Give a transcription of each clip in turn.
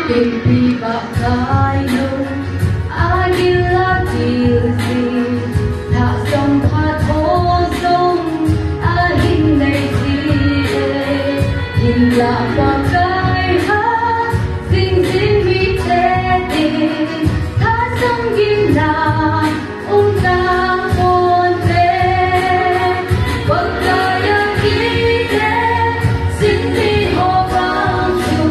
Baby Pakaiya Agila Kilsi Tha Som Pha Tho Som Ahin Nei Si In La Pakaiya Sing Sing Vi Te Din Tha Som Gin Na Ta Mon Te Pakaiya Ki Te Sing Vi Ho Bang Chu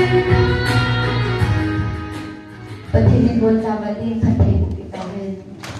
Bati ni buat sahabat ni kata ibu kita